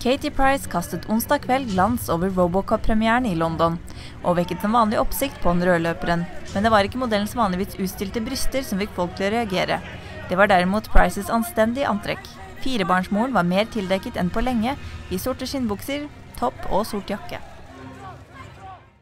Katie Price kastet onsdag kveld glans over Robocop-premieren i London, og vekket som vanlig oppsikt på den rødløperen. Men det var ikke modellens vanligvis utstilte bryster som fikk folk til å reagere. Det var derimot Prices anstendige antrekk. Firebarnsmoren var mer tildekket enn på lenge, i sorte skinnbukser, topp og sort jakke.